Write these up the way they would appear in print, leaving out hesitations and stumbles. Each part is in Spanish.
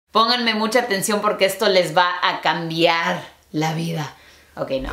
Pónganme mucha atención porque esto les va a cambiar la vida. Ok, no.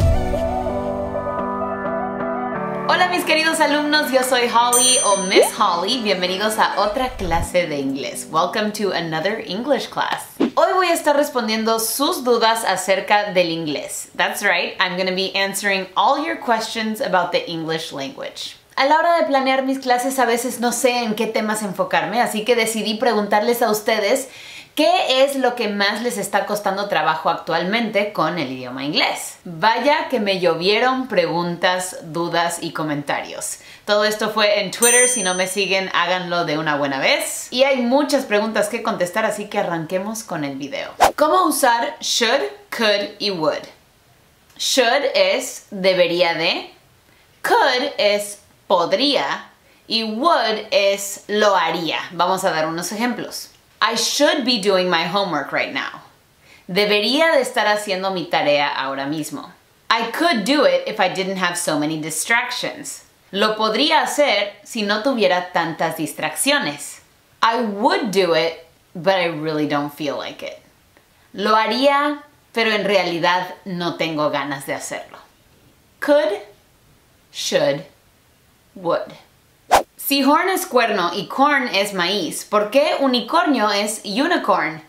Hola mis queridos alumnos, yo soy Holly o Miss Holly. Bienvenidos a otra clase de inglés. Welcome to another English class. Hoy voy a estar respondiendo sus dudas acerca del inglés. That's right, I'm going to be answering all your questions about the English language. A la hora de planear mis clases a veces no sé en qué temas enfocarme, así que decidí preguntarles a ustedes ¿qué es lo que más les está costando trabajo actualmente con el idioma inglés? Vaya que me llovieron preguntas, dudas y comentarios. Todo esto fue en Twitter, si no me siguen háganlo de una buena vez. Y hay muchas preguntas que contestar, así que arranquemos con el video. ¿Cómo usar should, could y would? Should es debería de, could es podría y would es lo haría. Vamos a dar unos ejemplos. I should be doing my homework right now. Debería de estar haciendo mi tarea ahora mismo. I could do it if I didn't have so many distractions. Lo podría hacer si no tuviera tantas distracciones. I would do it, but I really don't feel like it. Lo haría, pero en realidad no tengo ganas de hacerlo. Could, should, would. Si horn es cuerno y corn es maíz, ¿por qué unicornio es unicorn?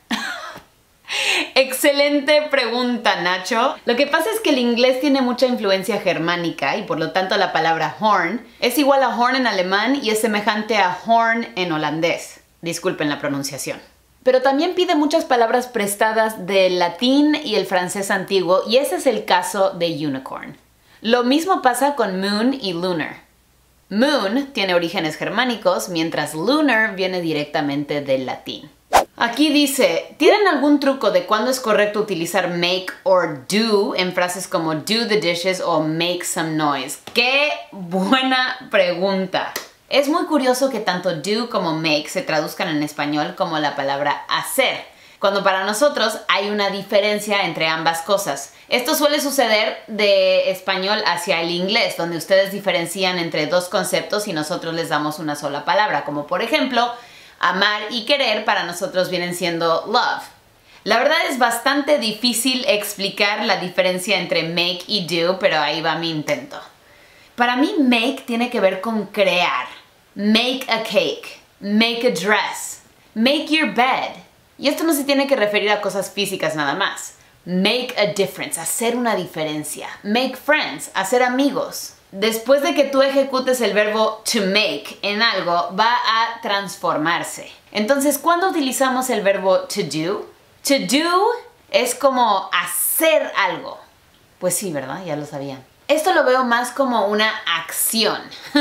Excelente pregunta, Nacho. Lo que pasa es que el inglés tiene mucha influencia germánica y por lo tanto la palabra horn es igual a horn en alemán y es semejante a horn en holandés. Disculpen la pronunciación. Pero también pide muchas palabras prestadas del latín y el francés antiguo y ese es el caso de unicorn. Lo mismo pasa con moon y lunar. Moon tiene orígenes germánicos, mientras lunar viene directamente del latín. Aquí dice, ¿tienen algún truco de cuándo es correcto utilizar make or do en frases como do the dishes o make some noise? ¡Qué buena pregunta! Es muy curioso que tanto do como make se traduzcan en español como la palabra hacer, cuando para nosotros hay una diferencia entre ambas cosas. Esto suele suceder de español hacia el inglés, donde ustedes diferencian entre dos conceptos y nosotros les damos una sola palabra, como por ejemplo, amar y querer para nosotros vienen siendo love. La verdad es bastante difícil explicar la diferencia entre make y do, pero ahí va mi intento. Para mí, make tiene que ver con crear. Make a cake, make a dress, make your bed. Y esto no se tiene que referir a cosas físicas nada más. Make a difference, hacer una diferencia. Make friends, hacer amigos. Después de que tú ejecutes el verbo to make en algo, va a transformarse. Entonces, ¿cuándo utilizamos el verbo to do? To do es como hacer algo. Pues sí, ¿verdad? Ya lo sabían. Esto lo veo más como una acción.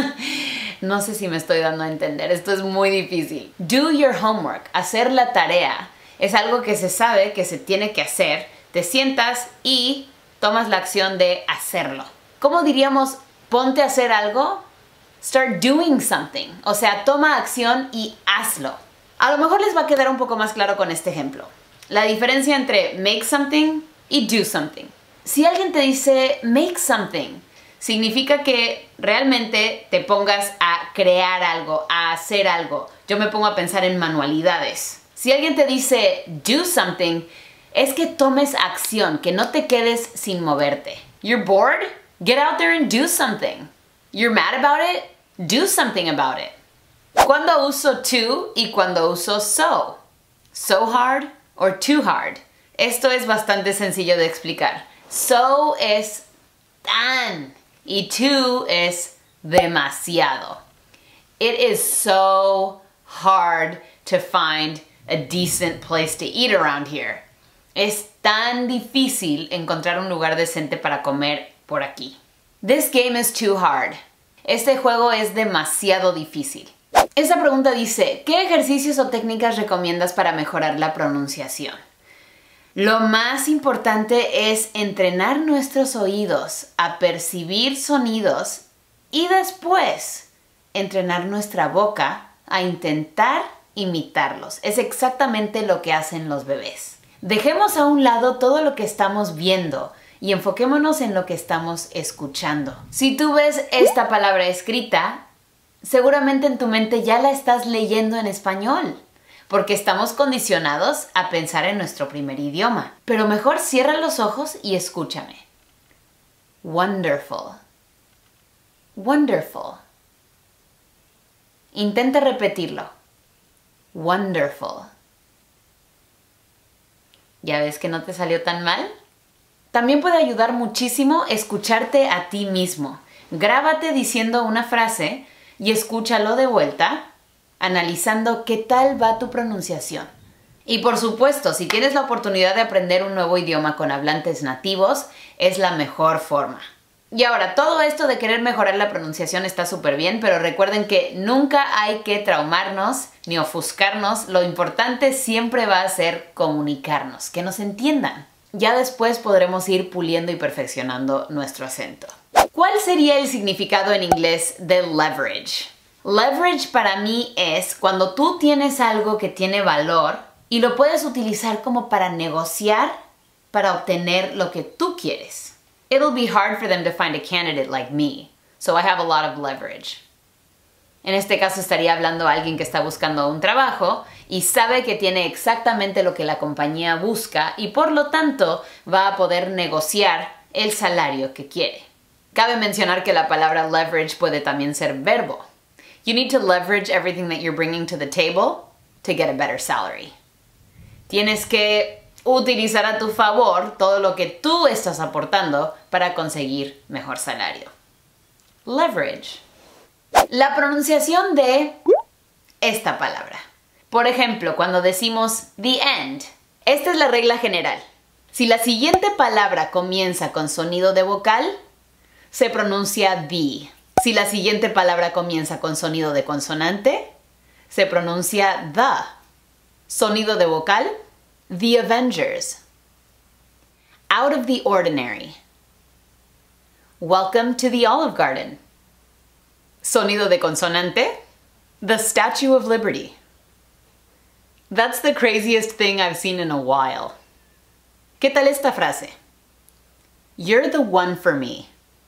No sé si me estoy dando a entender, esto es muy difícil. Do your homework, hacer la tarea, es algo que se sabe que se tiene que hacer. Te sientas y tomas la acción de hacerlo. ¿Cómo diríamos ponte a hacer algo? Start doing something. O sea, toma acción y hazlo. A lo mejor les va a quedar un poco más claro con este ejemplo. La diferencia entre make something y do something. Si alguien te dice make something, significa que realmente te pongas a crear algo, a hacer algo. Yo me pongo a pensar en manualidades. Si alguien te dice do something, es que tomes acción, que no te quedes sin moverte. You're bored? Get out there and do something. You're mad about it? Do something about it. ¿Cuándo uso to y cuándo uso so? So hard or too hard? Esto es bastante sencillo de explicar. So es tan y too es demasiado. It is so hard to find a decent place to eat around here. Es tan difícil encontrar un lugar decente para comer por aquí. This game is too hard. Este juego es demasiado difícil. Esta pregunta dice, ¿qué ejercicios o técnicas recomiendas para mejorar la pronunciación? Lo más importante es entrenar nuestros oídos a percibir sonidos y después entrenar nuestra boca a intentar imitarlos. Es exactamente lo que hacen los bebés. Dejemos a un lado todo lo que estamos viendo y enfoquémonos en lo que estamos escuchando. Si tú ves esta palabra escrita, seguramente en tu mente ya la estás leyendo en español. porque estamos condicionados a pensar en nuestro primer idioma. Pero mejor cierra los ojos y escúchame. Wonderful. Wonderful. Intenta repetirlo. Wonderful. ¿Ya ves que no te salió tan mal? También puede ayudar muchísimo escucharte a ti mismo. Grábate diciendo una frase y escúchalo de vuelta, analizando qué tal va tu pronunciación. Y por supuesto, si tienes la oportunidad de aprender un nuevo idioma con hablantes nativos, es la mejor forma. Y ahora, todo esto de querer mejorar la pronunciación está súper bien, pero recuerden que nunca hay que traumarnos ni ofuscarnos. Lo importante siempre va a ser comunicarnos, que nos entiendan. Ya después podremos ir puliendo y perfeccionando nuestro acento. ¿Cuál sería el significado en inglés de leverage? Leverage para mí es cuando tú tienes algo que tiene valor y lo puedes utilizar como para negociar para obtener lo que tú quieres. It'll be hard for them to find a candidate like me, so I have a lot of leverage. En este caso estaría hablando a alguien que está buscando un trabajo y sabe que tiene exactamente lo que la compañía busca y por lo tanto va a poder negociar el salario que quiere. Cabe mencionar que la palabra leverage puede también ser verbo. You need to leverage everything that you're bringing to the table to get a better salary. Tienes que utilizar a tu favor todo lo que tú estás aportando para conseguir mejor salario. Leverage. La pronunciación de esta palabra. Por ejemplo, cuando decimos the end. Esta es la regla general. Si la siguiente palabra comienza con sonido de vocal, se pronuncia the. Si la siguiente palabra comienza con sonido de consonante, se pronuncia the. Sonido de vocal, The Avengers. Out of the ordinary. Welcome to the Olive Garden. Sonido de consonante, The Statue of Liberty. That's the craziest thing I've seen in a while. ¿Qué tal esta frase? You're the one for me.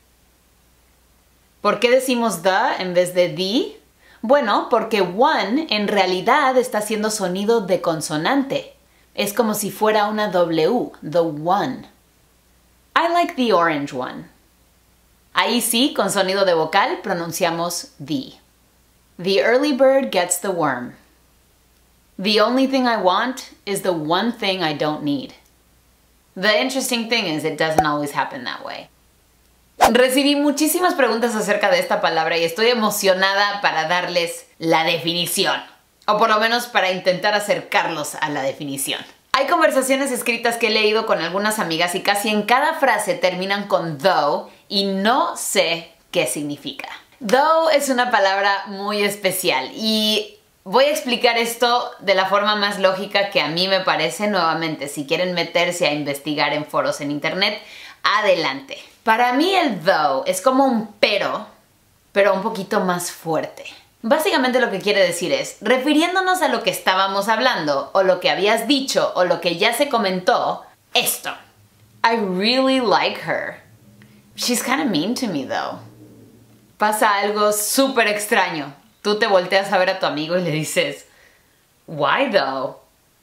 ¿Por qué decimos the en vez de the? Bueno, porque one en realidad está haciendo sonido de consonante. Es como si fuera una W, the one. I like the orange one. Ahí sí, con sonido de vocal, pronunciamos the. The early bird gets the worm. The only thing I want is the one thing I don't need. The interesting thing is it doesn't always happen that way. Recibí muchísimas preguntas acerca de esta palabra y estoy emocionada para darles la definición. O por lo menos para intentar acercarlos a la definición. Hay conversaciones escritas que he leído con algunas amigas y casi en cada frase terminan con though y no sé qué significa. Though es una palabra muy especial y voy a explicar esto de la forma más lógica que a mí me parece. Nuevamente, si quieren meterse a investigar en foros en internet, adelante. Para mí el though es como un pero un poquito más fuerte. Básicamente lo que quiere decir es, refiriéndonos a lo que estábamos hablando, o lo que habías dicho, o lo que ya se comentó, esto. I really like her. She's kind of mean to me though. Pasa algo súper extraño. Tú te volteas a ver a tu amigo y le dices, why though?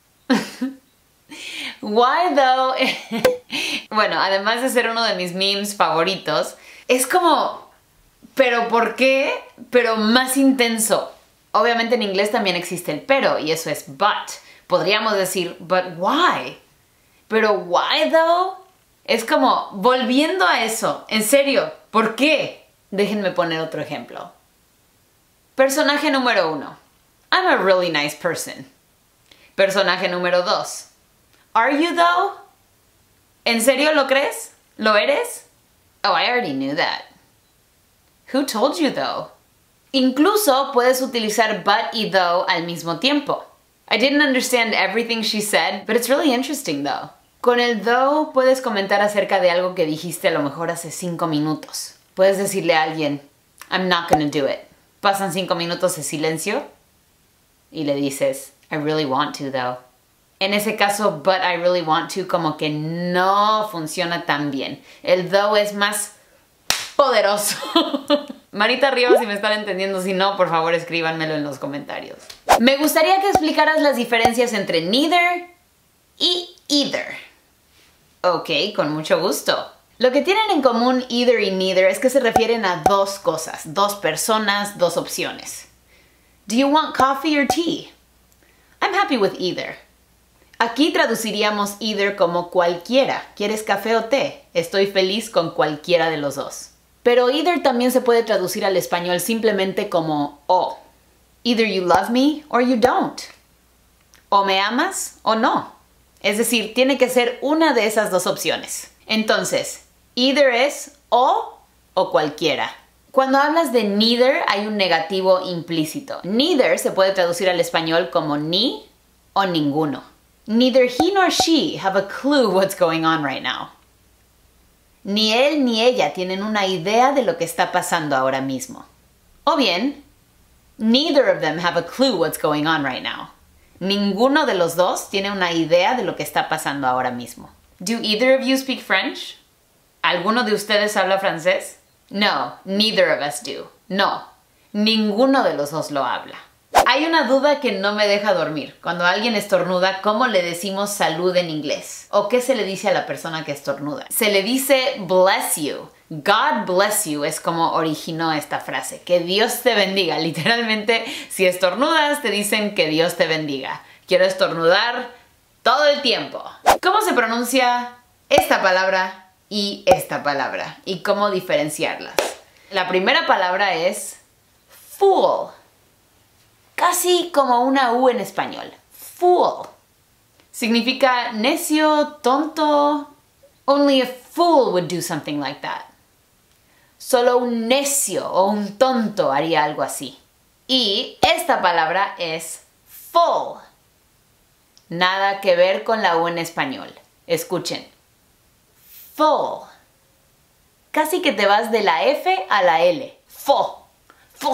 Why though? Bueno, además de ser uno de mis memes favoritos, es como, ¿pero por qué? Pero más intenso. Obviamente en inglés también existe el pero y eso es but. Podríamos decir, but why? Pero why though? Es como, volviendo a eso, en serio, ¿por qué? Déjenme poner otro ejemplo. Personaje número 1. I'm a really nice person. Personaje número 2. Are you though? ¿En serio lo crees? ¿Lo eres? Oh, I already knew that. Who told you though? Incluso puedes utilizar but y though al mismo tiempo. I didn't understand everything she said, but it's really interesting though. Con el though puedes comentar acerca de algo que dijiste a lo mejor hace 5 minutos. Puedes decirle a alguien, I'm not gonna do it. Pasan 5 minutos de silencio y le dices, I really want to though. En ese caso, but I really want to como que no funciona tan bien. El though es más poderoso. Manita arriba si me están entendiendo, si no, por favor escríbanmelo en los comentarios. Me gustaría que explicaras las diferencias entre neither y either. Ok, con mucho gusto. Lo que tienen en común either y neither es que se refieren a dos cosas, dos personas, dos opciones. Do you want coffee or tea? I'm happy with either. Aquí traduciríamos either como cualquiera. ¿Quieres café o té? Estoy feliz con cualquiera de los dos. Pero either también se puede traducir al español simplemente como o. Either you love me or you don't. O me amas o no. Es decir, tiene que ser una de esas dos opciones. Entonces, either es o cualquiera. Cuando hablas de neither hay un negativo implícito. Neither se puede traducir al español como ni o ninguno. Neither he nor she have a clue what's going on right now. Ni él ni ella tienen una idea de lo que está pasando ahora mismo. O bien, neither of them have a clue what's going on right now. Ninguno de los dos tiene una idea de lo que está pasando ahora mismo. Do either of you speak French? ¿Alguno de ustedes habla francés? No, neither of us do. No, ninguno de los dos lo habla. Hay una duda que no me deja dormir. Cuando alguien estornuda, ¿cómo le decimos salud en inglés? ¿O qué se le dice a la persona que estornuda? Se le dice bless you. God bless you es como originó esta frase. Que Dios te bendiga. Literalmente, si estornudas, te dicen que Dios te bendiga. Quiero estornudar todo el tiempo. ¿Cómo se pronuncia esta palabra y esta palabra? ¿Y cómo diferenciarlas? La primera palabra es fool. Casi como una U en español. Fool. Significa necio, tonto. Only a fool would do something like that. Solo un necio o un tonto haría algo así. Y esta palabra es full. Nada que ver con la U en español. Escuchen. Full. Casi que te vas de la F a la L. Full. Full.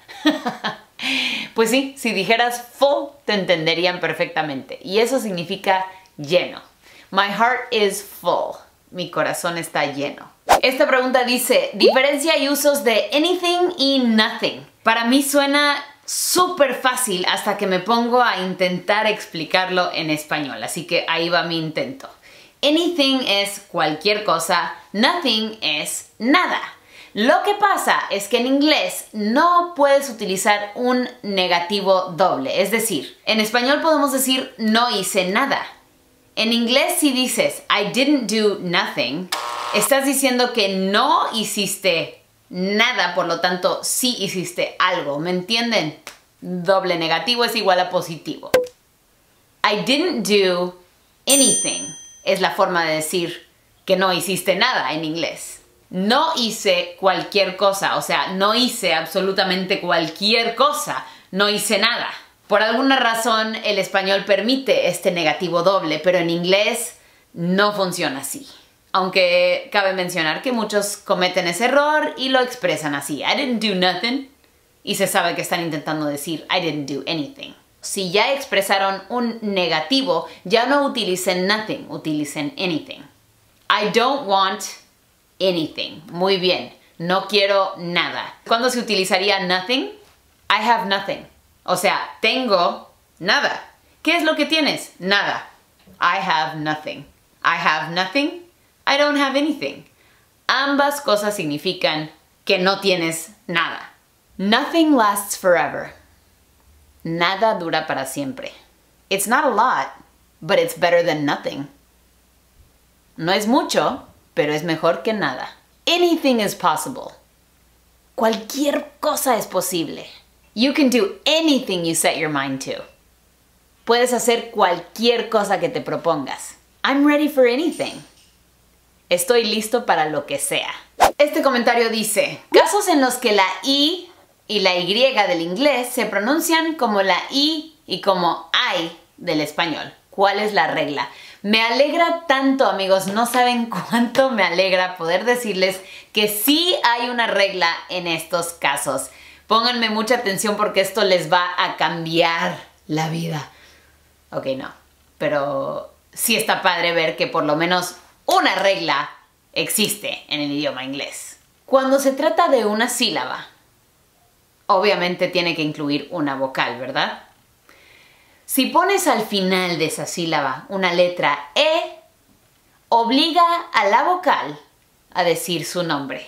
Pues sí, si dijeras full, te entenderían perfectamente. Y eso significa lleno. My heart is full. Mi corazón está lleno. Esta pregunta dice, diferencia y usos de anything y nothing. Para mí suena súper fácil hasta que me pongo a intentar explicarlo en español. Así que ahí va mi intento. Anything es cualquier cosa, nothing es nada. Lo que pasa es que en inglés no puedes utilizar un negativo doble. Es decir, en español podemos decir no hice nada. En inglés si dices I didn't do nothing, estás diciendo que no hiciste nada, por lo tanto sí hiciste algo. ¿Me entienden? Doble negativo es igual a positivo. I didn't do anything es la forma de decir que no hiciste nada en inglés. No hice cualquier cosa, o sea, no hice absolutamente cualquier cosa, no hice nada. Por alguna razón el español permite este negativo doble, pero en inglés no funciona así. Aunque cabe mencionar que muchos cometen ese error y lo expresan así. I didn't do nothing. Y se sabe que están intentando decir I didn't do anything. Si ya expresaron un negativo, ya no utilicen nothing, utilicen anything. I don't want anything. Muy bien. No quiero nada. ¿Cuándo se utilizaría nothing? I have nothing. O sea, tengo nada. ¿Qué es lo que tienes? Nada. I have nothing. I have nothing. I don't have anything. Ambas cosas significan que no tienes nada. Nothing lasts forever. Nada dura para siempre. It's not a lot, but it's better than nothing. No es mucho, pero es mejor que nada. Anything is possible. Cualquier cosa es posible. You can do anything you set your mind to. Puedes hacer cualquier cosa que te propongas. I'm ready for anything. Estoy listo para lo que sea. Este comentario dice, casos en los que la I y la Y del inglés se pronuncian como la I y como I del español. ¿Cuál es la regla? Me alegra tanto, amigos, no saben cuánto me alegra poder decirles que sí hay una regla en estos casos. Pónganme mucha atención porque esto les va a cambiar la vida. Ok, no, pero sí está padre ver que por lo menos una regla existe en el idioma inglés. Cuando se trata de una sílaba, obviamente tiene que incluir una vocal, ¿verdad? Si pones al final de esa sílaba una letra E, obliga a la vocal a decir su nombre.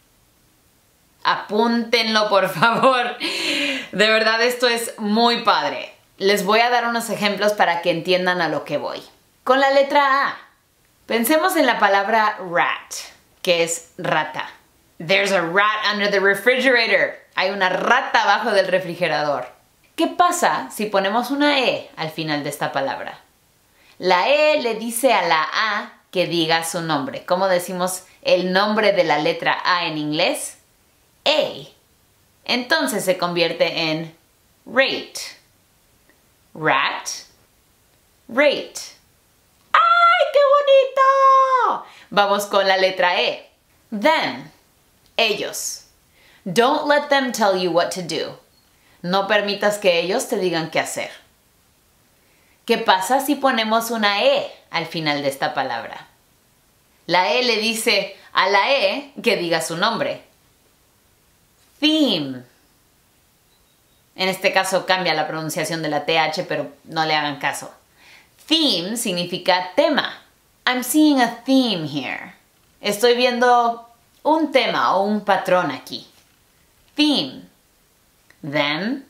Apúntenlo, por favor. De verdad, esto es muy padre. Les voy a dar unos ejemplos para que entiendan a lo que voy. Con la letra A, pensemos en la palabra rat, que es rata. There's a rat under the refrigerator. Hay una rata abajo del refrigerador. ¿Qué pasa si ponemos una E al final de esta palabra? La E le dice a la A que diga su nombre. ¿Cómo decimos el nombre de la letra A en inglés? A. Entonces se convierte en rate. Rat. Rate. ¡Ay, qué bonito! Vamos con la letra E. Them. Ellos. Don't let them tell you what to do. No permitas que ellos te digan qué hacer. ¿Qué pasa si ponemos una E al final de esta palabra? La E le dice a la E que diga su nombre. Theme. En este caso cambia la pronunciación de la TH, pero no le hagan caso. Theme significa tema. I'm seeing a theme here. Estoy viendo un tema o un patrón aquí. Theme. Them.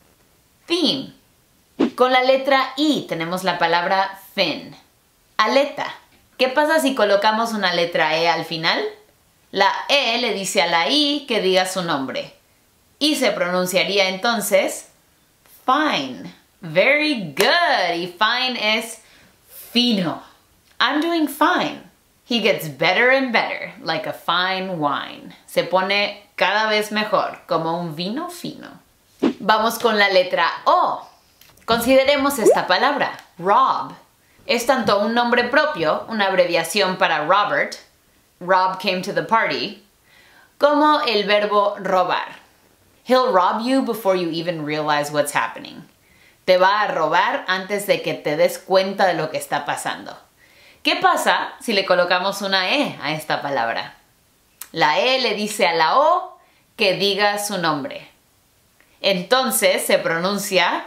Theme. Con la letra I tenemos la palabra fin. Aleta. ¿Qué pasa si colocamos una letra E al final? La E le dice a la I que diga su nombre. Y se pronunciaría entonces fine. Very good. Y fine es fino. I'm doing fine. He gets better and better, like a fine wine. Se pone cada vez mejor, como un vino fino. Vamos con la letra O. Consideremos esta palabra, rob. Es tanto un nombre propio, una abreviación para Robert, Rob came to the party, como el verbo robar. He'll rob you before you even realize what's happening. Te va a robar antes de que te des cuenta de lo que está pasando. ¿Qué pasa si le colocamos una E a esta palabra? La E le dice a la O que diga su nombre. Entonces se pronuncia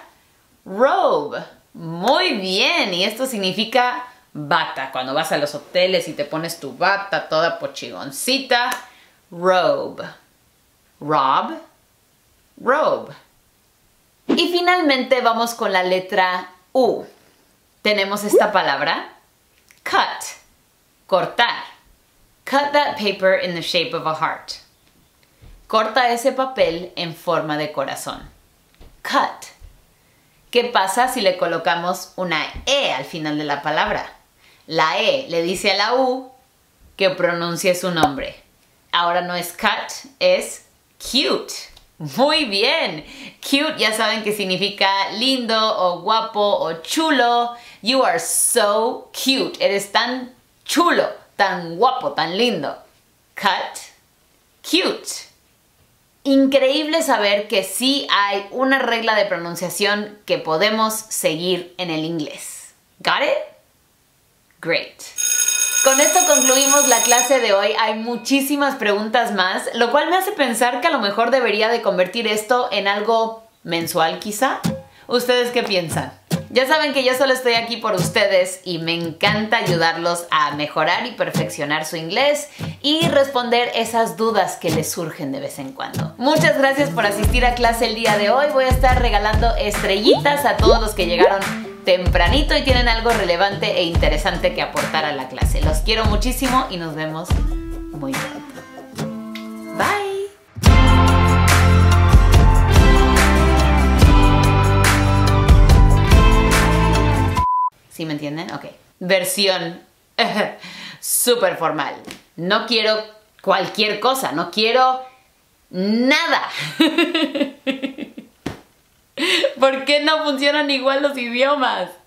robe. Muy bien, y esto significa bata. Cuando vas a los hoteles y te pones tu bata toda pochigoncita, robe. Rob, robe. Y finalmente vamos con la letra U. Tenemos esta palabra, cut, cortar. Cut that paper in the shape of a heart. Corta ese papel en forma de corazón. Cut. ¿Qué pasa si le colocamos una E al final de la palabra? La E le dice a la U que pronuncie su nombre. Ahora no es cut, es cute. Muy bien. Cute ya saben que significa lindo o guapo o chulo. You are so cute. Eres tan chulo, tan guapo, tan lindo. Cut, cute. Increíble saber que sí hay una regla de pronunciación que podemos seguir en el inglés. Got it? Great. Con esto concluimos la clase de hoy. Hay muchísimas preguntas más, lo cual me hace pensar que a lo mejor debería de convertir esto en algo mensual quizá. ¿Ustedes qué piensan? Ya saben que yo solo estoy aquí por ustedes y me encanta ayudarlos a mejorar y perfeccionar su inglés y responder esas dudas que les surgen de vez en cuando. Muchas gracias por asistir a clase el día de hoy. Voy a estar regalando estrellitas a todos los que llegaron tempranito y tienen algo relevante e interesante que aportar a la clase. Los quiero muchísimo y nos vemos muy pronto. Bye. ¿Sí me entienden? Ok. Versión súper formal. No quiero cualquier cosa, no quiero nada. ¿Por qué no funcionan igual los idiomas?